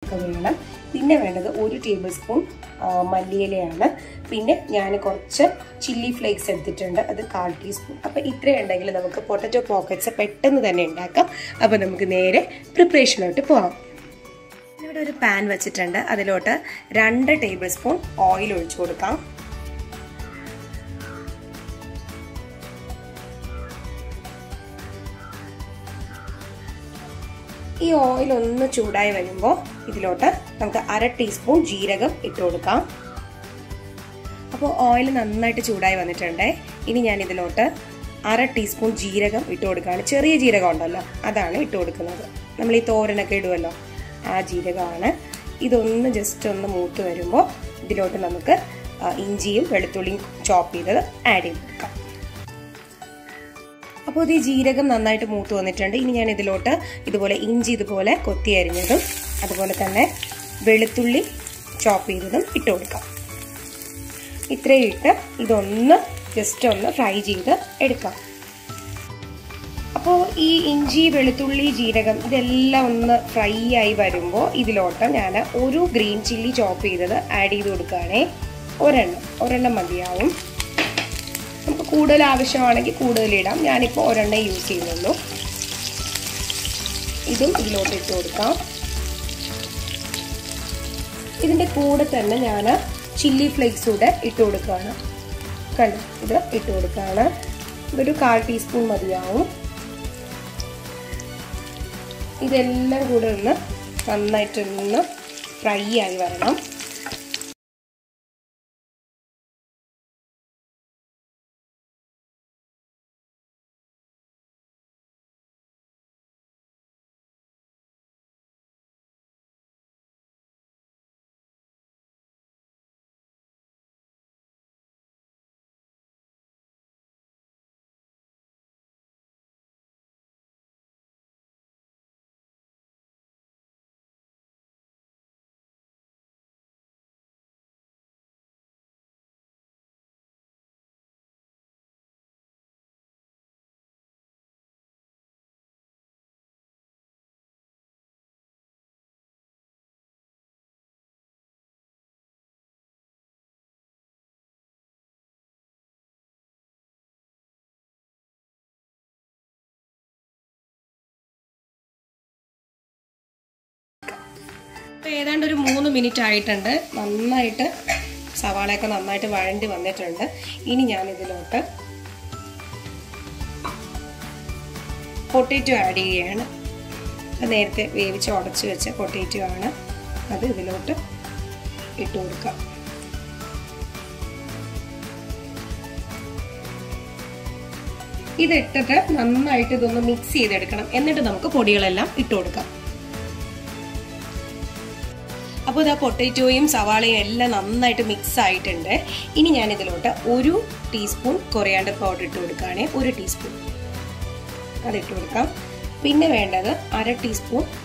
ഒക്കെ വേണം. പിന്നെ വേണ്ടത് 1 ടേബിൾ സ്പൂൺ മല്ലിയിലയാണ്. പിന്നെ ഞാൻ കുറച്ച് ചില്ലി ഫ്ലേക്സ് എടുത്തിട്ടുണ്ട്, അത് 1/4 ടീസ്പൂൺ. അപ്പോൾ ഇത്രയും ഉണ്ടെങ്കിൽ നമുക്ക് പൊട്ടറ്റോ പോക്കറ്റ്സ് പെട്ടെന്ന് തന്നെ ഉണ്ടാക്കാം. അപ്പോൾ നമുക്ക് നേരെ പ്രിപ്പറേഷനിലോട്ട് പോകാം. ഇവിടെ ഒരു പാൻ വെച്ചിട്ടുണ്ട്, അതിലോട്ട് 2 ടേബിൾ സ്പൂൺ ഓയിൽ ഒഴിച്ചു കൊടുക്കാം. ഈ ഓയിൽ ഒന്ന് ചൂടായി വരുമ്പോൾ ഇതിലോട്ട് നമുക്ക് 1/2 ടീസ്പൂൺ ജീരകം ഇട്ട് കൊടുക്കാം. അപ്പോൾ ഓയിൽ നന്നായിട്ട് ചൂടായി വന്നിട്ടുണ്ട്. ഇനി ഞാൻ ഇതിലോട്ട് 1/2 ടീസ്പൂൺ ജീരകം ഇട്ട് കൊടുക്കുകയാണ്. ചെറിയ ജീരകം ഉണ്ടല്ലോ, അതാണ് ഇട്ട് കൊടുക്കുന്നത്. നമ്മൾ ഈ തോരനൊക്കെ ഇടുമല്ലോ, ആ ജീരകമാണ്. ഇതൊന്ന് ജസ്റ്റ് ഒന്ന് മൂത്ത് വരുമ്പോൾ ഇതിലോട്ട് നമുക്ക് ഇഞ്ചിയും വെളുത്തുള്ളിയും ചോപ്പ് ചെയ്തത് ആഡ് ചെയ്ത് കൊടുക്കാം. അപ്പോൾ ഇത് ഈ ജീരകം നന്നായിട്ട് മൂത്ത് വന്നിട്ടുണ്ട്. ഇനി ഞാൻ ഇതിലോട്ട് ഇതുപോലെ ഇഞ്ചി ഇതുപോലെ കൊത്തി അരിഞ്ഞതും അതുപോലെ തന്നെ വെളുത്തുള്ളി ചോപ്പ് ചെയ്തതും ഇട്ട് കൊടുക്കാം. ഇത്രയും ഇട്ട് ഇതൊന്ന് ജസ്റ്റ് ഒന്ന് ഫ്രൈ ചെയ്ത് എടുക്കാം. അപ്പോൾ ഈ ഇഞ്ചി വെളുത്തുള്ളി ജീരകം ഇതെല്ലാം ഒന്ന് ഫ്രൈ ആയി വരുമ്പോൾ ഇതിലോട്ട് ഞാൻ 1 ഗ്രീൻ ചില്ലി ചോപ്പ് ചെയ്തത് ആഡ് ചെയ്ത് കൊടുക്കുകയാണേ. ഒരെണ്ണം മതിയാവും. നമുക്ക് കൂടുതൽ ആവശ്യമാണെങ്കിൽ കൂടുതൽ ഇടാം. ഞാനിപ്പോൾ ഒരെണ്ണം യൂസ് ചെയ്യുന്നുള്ളൂ. ഇതും ഇതിലോട്ട് ഇട്ട് കൊടുക്കാം. ഇതിൻ്റെ കൂടെ തന്നെ ഞാൻ ചില്ലി ഫ്ലേക്സ് കൂടെ ഇട്ട് കൊടുക്കുകയാണ്. കണ്ടു, ഇത് ഇട്ട് കൊടുക്കുകയാണ്. ഇതൊരു 1/4 ടീസ്പൂൺ മതിയാവും. ഇതെല്ലാം കൂടെ ഒന്ന് നന്നായിട്ടൊന്ന് ഫ്രൈ ആയി വരണം. ഇപ്പോൾ ഏതാണ്ട് ഒരു 3 മിനിറ്റ് ആയിട്ടുണ്ട്. നന്നായിട്ട് സവാളയൊക്കെ നന്നായിട്ട് വഴണ്ടി വന്നിട്ടുണ്ട്. ഇനി ഞാൻ ഇതിലോട്ട് പൊട്ടറ്റോ ആഡ് ചെയ്യുകയാണ്. നേരത്തെ വേവിച്ച് ഉടച്ച് വെച്ച പൊട്ടറ്റോ ആണ്, അത് ഇതിലോട്ട് ഇട്ട് കൊടുക്കാം. ഇതിട്ടിട്ട് നന്നായിട്ട് ഇതൊന്ന് മിക്സ് ചെയ്തെടുക്കണം. എന്നിട്ട് നമുക്ക് പൊടികളെല്ലാം ഇട്ട് കൊടുക്കാം. അപ്പോൾ ഇതാ പൊട്ടറ്റോയും സവാളയും എല്ലാം നന്നായിട്ട് മിക്സ് ആയിട്ടുണ്ട്. ഇനി ഞാൻ ഇതിലോട്ട് 1 ടീസ്പൂൺ കൊറിയാണ്ടർ പൗഡർ ഇട്ട് കൊടുക്കുകയാണെ. 1 ടീസ്പൂൺ അതിട്ട് കൊടുക്കാം. പിന്നെ വേണ്ടത് 1/2 ടീസ്പൂൺ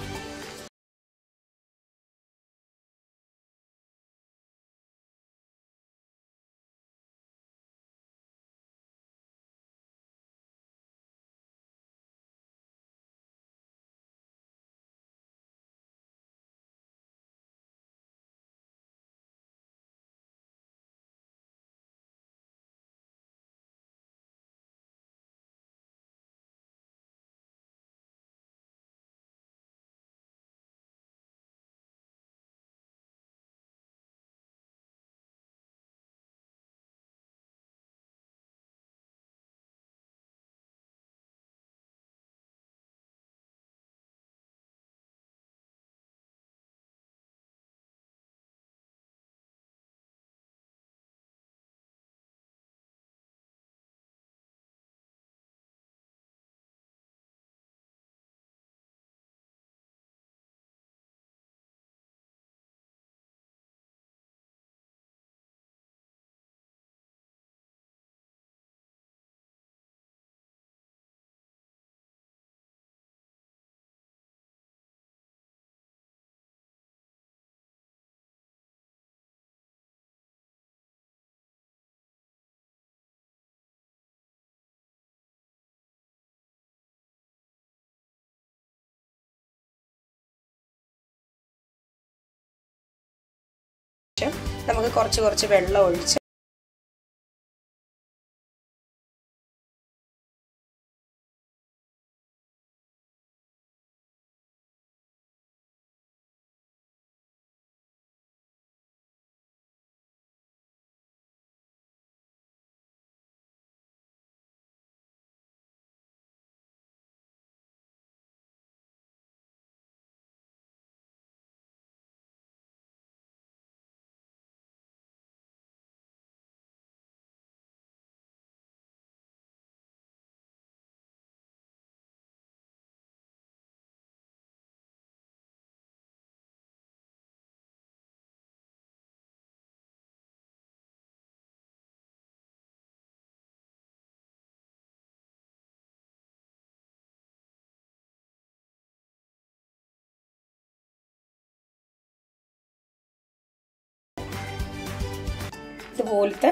നമുക്ക് കുറച്ച് വെള്ളം ഒഴിച്ച് ഇതുപോലത്തെ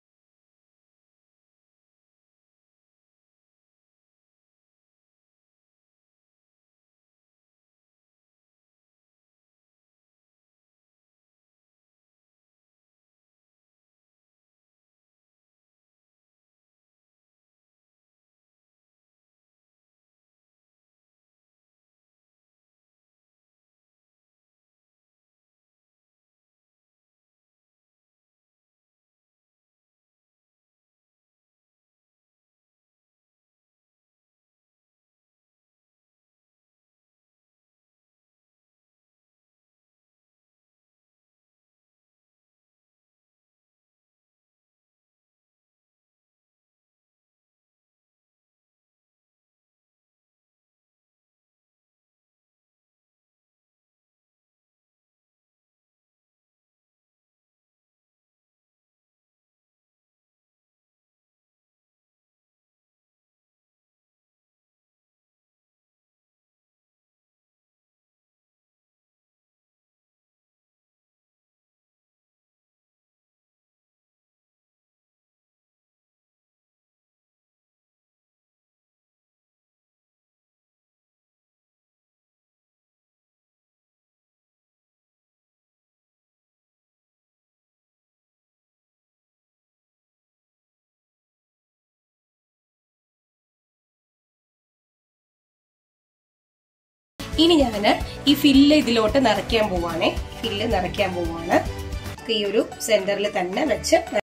ഇനി ഞാൻ ഈ ഫില്ല് ഇതിലോട്ട് നിറയ്ക്കാൻ പോവാണേ. ഫില്ല് നിറയ്ക്കാൻ പോവാണ്. ഈ ഒരു സെന്ററിൽ തന്നെ വെച്ച്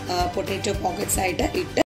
പൊട്ടാറ്റോ പോക്കറ്റ്സ് ആയിട്ട് ഇട്ട്